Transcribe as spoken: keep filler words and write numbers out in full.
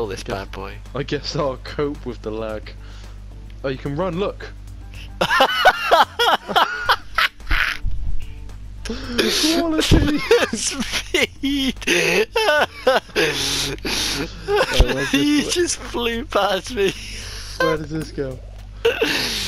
control this bad boy. I guess I'll cope with the lag. Oh, you can run, look! Quality! Speed! Oh, You just flew past me. Where does this go?